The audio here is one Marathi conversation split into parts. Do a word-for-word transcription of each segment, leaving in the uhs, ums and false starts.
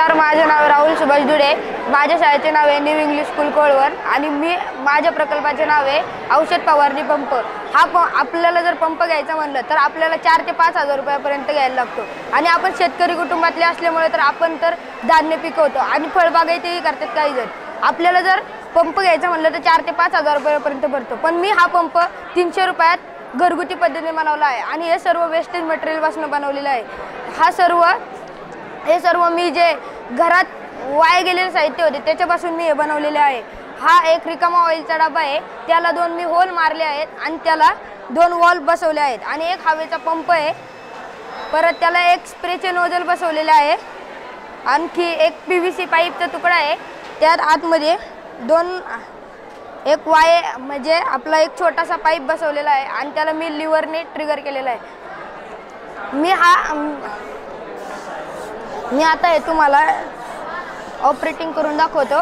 नमस्कार, माझे नाव राहुल सुभाष दुडे। माझ्या शाळेचे नाव आहे न्यू इंग्लिश स्कूल कोळवण आणि मी माझ्या प्रकल्पाचे नाव आहे औषध फवारणी पंप। हा प आपल्याला जर पंप घ्यायचा म्हणलं तर आपल्याला चार ते पाच हजार रुपयापर्यंत घ्यायला लागतो आणि आपण शेतकरी कुटुंबातले असल्यामुळे तर आपण तर धान्य पिकवतो आणि फळबागायतही करतात काही जण। आपल्याला जर पंप घ्यायचा म्हणलं तर चार ते पाच हजार रुपयापर्यंत भरतो, पण मी हा पंप तीनशे रुपयात घरगुती पद्धतीने बनवला आहे आणि हे सर्व वेस्टेज मटेरियलपासून बनवलेलं आहे। हा सर्व हे सर्व मी जे घरात वाया गेलेले साहित्य होते त्याच्यापासून मी हे बनवलेले आहे। हा एक रिकामा ऑइलचा डबा आहे, त्याला दोन मी होल मारले आहेत आणि त्याला दोन वॉल बसवले आहेत आणि एक हवेचा पंप आहे, परत त्याला एक स्प्रेचे नोजल बसवलेले आहे। आणखी एक पी व्ही सी पाईपचा तुकडा आहे, त्यात आतमध्ये दोन एक वाय म्हणजे आपला एक छोटासा पाईप बसवलेला आहे आणि त्याला मी लिव्हरने ट्रिगर केलेला आहे। मी हा मी आता हे तुम्हाला ऑपरेटिंग करून दाखवतो।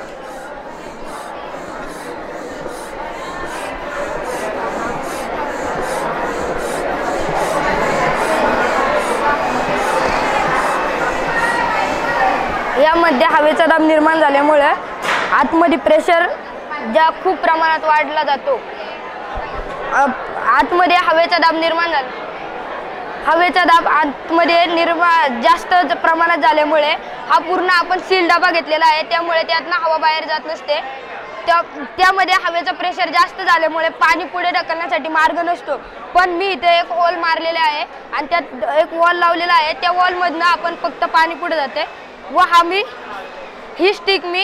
यामध्ये हवेचा दाब निर्माण झाल्यामुळे आतमध्ये प्रेशर ज्या खूप प्रमाणात वाढला जातो। आतमध्ये हवेचा दाब निर्माण झाला हवेचा दाब आतमध्ये निर्माण जास्त प्रमाणात झाल्यामुळे हा पूर्ण आपण सील डबा घेतलेला आहे, त्यामुळे त्यातनं हवा बाहेर जात नसते। त्या त्यामध्ये हवेचा प्रेशर जास्त झाल्यामुळे पाणी पुढे ढकलण्यासाठी मार्ग नसतो, पण मी इथे एक होल मारलेले आहे आणि त्यात एक वॉल लावलेला आहे। त्या वॉलमधनं आपण फक्त पाणी पुढे जाते व हा मी ही स्टिक मी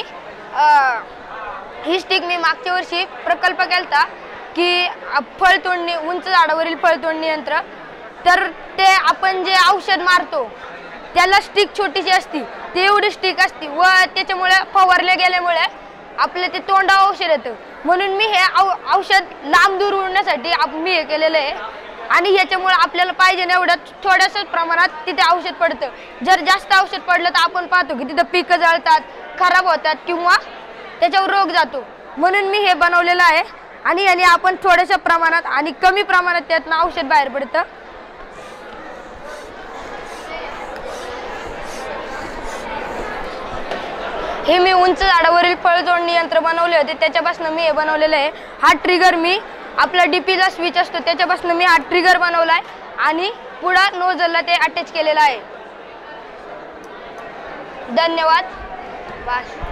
ही स्टिक मी मागच्या वर्षी प्रकल्प केलता की फळ तोडणी उंच झाडावरील फळ तोडणी यंत्र, तर ते आपण जे औषध मारतो त्याला स्टिक छोटीशी असती, ती एवढी स्टिक असती व त्याच्यामुळे फवारले गेल्यामुळे आपले ते तोंडावर औषध येतं। म्हणून मी हे औषध लांब दूर उडण्यासाठी मी हे केलेलं आहे आणि ह्याच्यामुळे आपल्याला पाहिजे एवढं थोड्याशा प्रमाणात तिथे औषध पडतं। जर जास्त औषध पडलं तर आपण पाहतो की तिथं पिकं जळतात, खराब होतात किंवा त्याच्यावर रोग जातो। म्हणून मी हे बनवलेलं आहे आणि याने आपण थोड्याशा प्रमाणात आणि कमी प्रमाणात त्यातनं औषध बाहेर पडतं। हे मी उंच झाडावरील फळ तोडणी यंत्र बनवले होते, त्याच्यापासून मी हे बनवलेलं आहे। हा ट्रिगर मी आपला डीपीचा स्विच असतो त्याच्यापासून मी हा ट्रिगर बनवलाय आणि पुढे नोजलला ते अटॅच केलेलं आहे। धन्यवाद। बस।